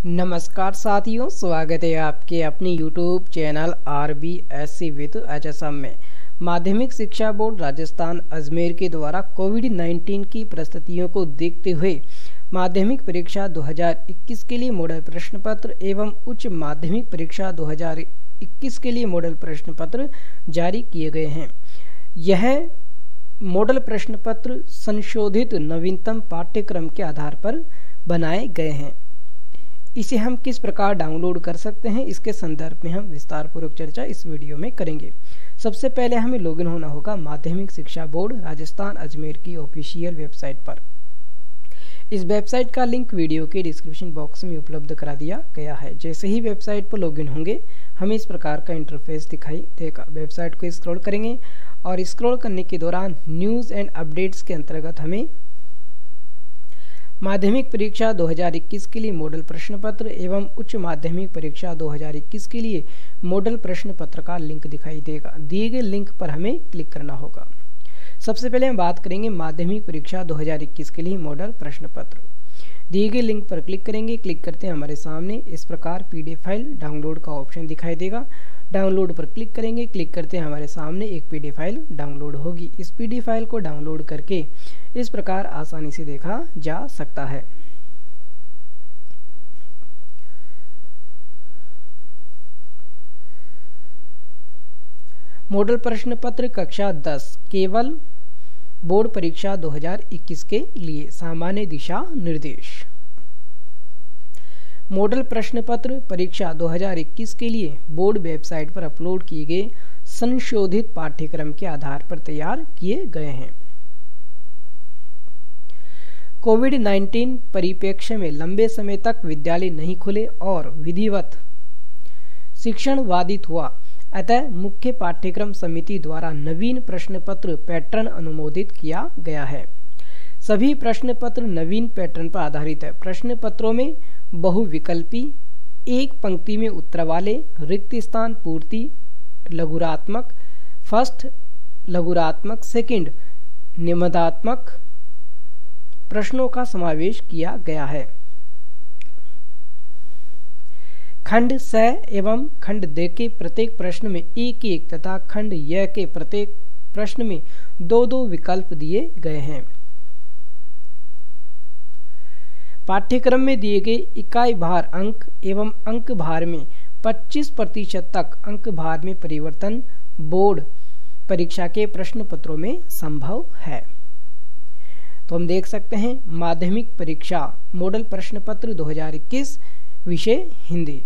नमस्कार साथियों, स्वागत है आपके अपनी YouTube channel RBSC with HSM में। माध्यमिक शिक्षा बोर्ड राजस्थान अजमेर के द्वारा कोविड-19 की परिस्थितियों को देखते हुए माध्यमिक परीक्षा 2021 के लिए मॉडल प्रश्न पत्र एवं उच्च माध्यमिक परीक्षा 2021 के लिए मॉडल प्रश्न पत्र जारी किए गए हैं। यह मॉडल प्रश्न पत्र संशोधित नवीनतम पाठ्यक्रम के आधार पर बनाए गए हैं। इसे हम किस प्रकार डाउनलोड कर सकते हैं, इसके संदर्भ में हम विस्तार पूर्वक चर्चा इस वीडियो में करेंगे। सबसे पहले हमें लॉगिन होना होगा माध्यमिक शिक्षा बोर्ड राजस्थान अजमेर की ऑफिशियल वेबसाइट पर। इस वेबसाइट का लिंक वीडियो के डिस्क्रिप्शन बॉक्स में उपलब्ध करा दिया गया है। जैसे ही वेबसाइट पर लॉगिन होंगे हमें इस प्रकार का इंटरफेस दिखाई देगा। वेबसाइट को स्क्रॉल करेंगे और स्क्रॉल करने के दौरान न्यूज़ एंड अपडेट्स के अंतर्गत हमें माध्यमिक परीक्षा 2021 के लिए मॉडल प्रश्न पत्र एवं उच्च माध्यमिक परीक्षा 2021 के लिए मॉडल प्रश्न पत्र का लिंक दिखाई देगा। दिए गए लिंक पर हमें क्लिक करना होगा। सबसे पहले हम बात करेंगे माध्यमिक परीक्षा 2021 के लिए मॉडल प्रश्न पत्र। दिए गए लिंक पर क्लिक करेंगे। क्लिक करते हैं हमारे सामने इस प्रकार PDF फाइल डाउनलोड का ऑप्शन दिखाई देगा। डाउनलोड पर क्लिक करेंगे। क्लिक करते हैं हमारे सामने एक PDF फाइल डाउनलोड होगी। इस PDF फाइल को डाउनलोड करके इस प्रकार आसानी से देखा जा सकता है। मॉडल प्रश्न पत्र कक्षा 10 केवल बोर्ड परीक्षा 2021 के लिए सामान्य दिशा निर्देश। मॉडल प्रश्न पत्र परीक्षा 2021 के लिए बोर्ड वेबसाइट पर अपलोड किए गए संशोधित पाठ्यक्रम के आधार पर तैयार किए गए हैं। कोविड-19 परिप्रेक्ष्य में लंबे समय तक विद्यालय नहीं खुले और विधिवत शिक्षण बाधित हुआ, अतः मुख्य पाठ्यक्रम समिति द्वारा नवीन प्रश्न पत्र पैटर्न अनुमोदित किया गया है। सभी प्रश्न पत्र नवीन पैटर्न पर आधारित है। प्रश्न पत्रों में बहुविकल्पी, एक पंक्ति में उत्तर वाले, रिक्त स्थान पूर्ति, लघुरात्मक, फर्स्ट लघुरात्मक, सेकंड निबंधात्मक प्रश्नों का समावेश किया गया है। खंड स एवं खंड द के प्रत्येक प्रश्न में एक तथा खंड य के प्रत्येक प्रश्न में दो विकल्प दिए गए हैं। पाठ्यक्रम में दिए गए इकाई भार अंक एवं अंक भार में 25% तक अंक भार में परिवर्तन बोर्ड परीक्षा के प्रश्न पत्रों में संभव है। तो हम देख सकते हैं माध्यमिक परीक्षा मॉडल प्रश्न पत्र 2021 विषय हिंदी।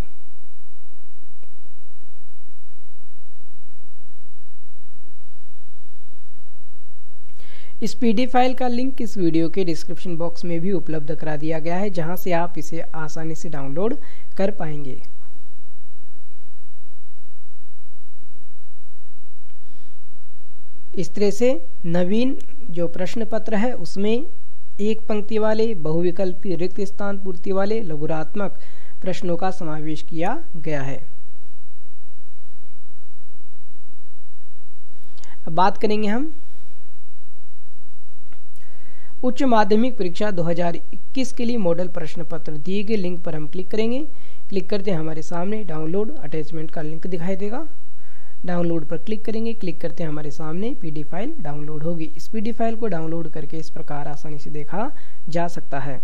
इस PDF फाइल का लिंक इस वीडियो के डिस्क्रिप्शन बॉक्स में भी उपलब्ध करा दिया गया है, जहां से आप इसे आसानी से डाउनलोड कर पाएंगे। इस तरह से नवीन जो प्रश्न पत्र है उसमें एक पंक्ति वाले, बहुविकल्पी, रिक्त स्थान पूर्ति वाले, लघुरात्मक प्रश्नों का समावेश किया गया है। अब बात करेंगे हम उच्च माध्यमिक परीक्षा 2021 के लिए मॉडल प्रश्न पत्र। दिए गए लिंक पर हम क्लिक करेंगे। क्लिक करते हैं हमारे सामने डाउनलोड अटैचमेंट का लिंक दिखाई देगा। डाउनलोड पर क्लिक करेंगे। क्लिक करते हैं हमारे सामने PDF फाइल डाउनलोड होगी। इस PDF फाइल को डाउनलोड करके इस प्रकार आसानी से देखा जा सकता है।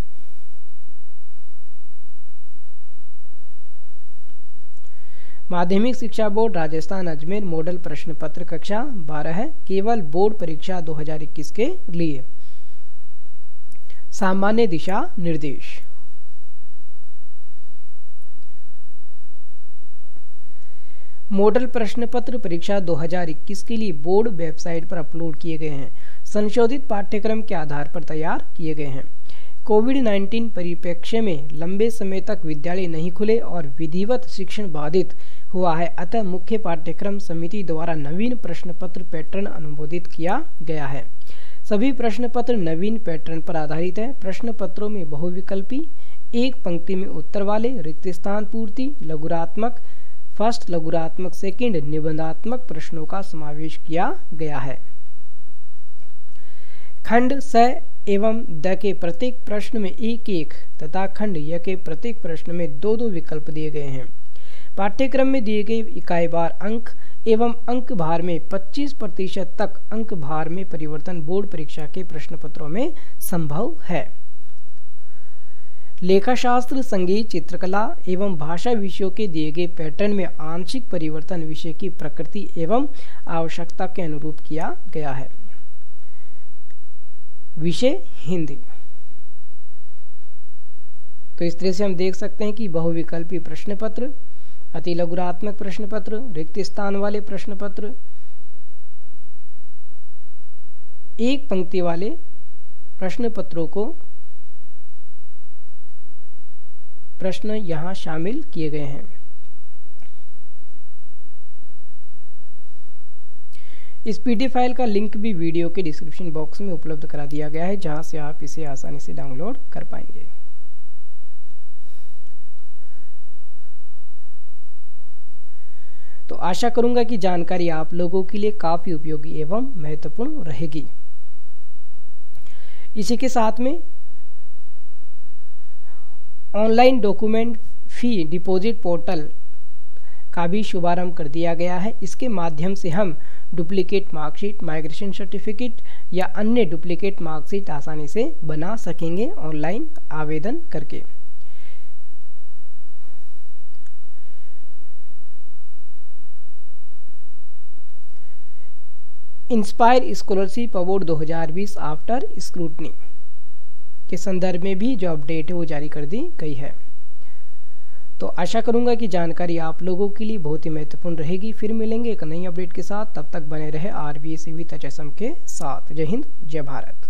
माध्यमिक शिक्षा बोर्ड राजस्थान अजमेर मॉडल प्रश्न पत्र कक्षा 12 है, केवल बोर्ड परीक्षा 2021 के लिए सामान्य दिशा निर्देश। मॉडल प्रश्न पत्र परीक्षा 2021 के लिए बोर्ड वेबसाइट पर अपलोड किए गए हैं। संशोधित पाठ्यक्रम के आधार पर तैयार किए गए हैं। कोविड-19 परिप्रेक्ष्य में लंबे समय तक विद्यालय नहीं खुले और विधिवत शिक्षण बाधित हुआ है, अतः मुख्य पाठ्यक्रम समिति द्वारा नवीन प्रश्न पत्र पैटर्न अनुमोदित किया गया है। सभी प्रश्न पत्र नवीन पैटर्न पर आधारित है। प्रश्न पत्रों में बहुविकल्पी, एक पंक्ति में उत्तर वाले, रिक्त स्थान पूर्ति, लघुरात्मक, फर्स्ट लघुरात्मक, सेकंड निबंधात्मक प्रश्नों का समावेश किया गया है। खंड स एवं द के प्रत्येक प्रश्न में 1-1 तथा खंड य के प्रत्येक प्रश्न में 2-2 विकल्प दिए गए हैं। पाठ्यक्रम में दिए गए इकाई बार अंक एवं अंक भार में 25% तक अंक भार में परिवर्तन बोर्ड परीक्षा के प्रश्न पत्रों में संभव है। लेखाशास्त्र, संगीत, चित्रकला एवं भाषा विषयों के दिए गए पैटर्न में आंशिक परिवर्तन विषय की प्रकृति एवं आवश्यकता के अनुरूप किया गया है। विषय हिंदी। तो इस तरह से हम देख सकते हैं कि बहुविकल्पी प्रश्न पत्र, अति लघुरात्मक प्रश्न पत्र, रिक्त स्थान वाले प्रश्न पत्र, एक पंक्ति वाले प्रश्न पत्रों को प्रश्न यहां शामिल किए गए हैं। इस पीडीएफ फाइल का लिंक भी वीडियो के डिस्क्रिप्शन बॉक्स में उपलब्ध करा दिया गया है, जहां से आप इसे आसानी से डाउनलोड कर पाएंगे। तो आशा करूंगा कि जानकारी आप लोगों के लिए काफी उपयोगी एवं महत्वपूर्ण रहेगी। इसी के साथ में online document fee deposit portal का भी शुभारंभ कर दिया गया है। इसके माध्यम से हम डुप्लीकेट मार्कशीट, माइग्रेशन सर्टिफिकेट या अन्य डुप्लीकेट मार्कशीट आसानी से बना सकेंगे ऑनलाइन आवेदन करके। Inspire scholarship award 2020 after scrutiny के संदर्भ में भी जो अपडेट है वो जारी कर दी गई है। तो आशा करूंगा कि जानकारी आप लोगों के लिए बहुत ही महत्वपूर्ण रहेगी। फिर मिलेंगे एक नई अपडेट के साथ, तब तक बने रहे RBSC विद HSM के साथ। जय हिंद, जय भारत।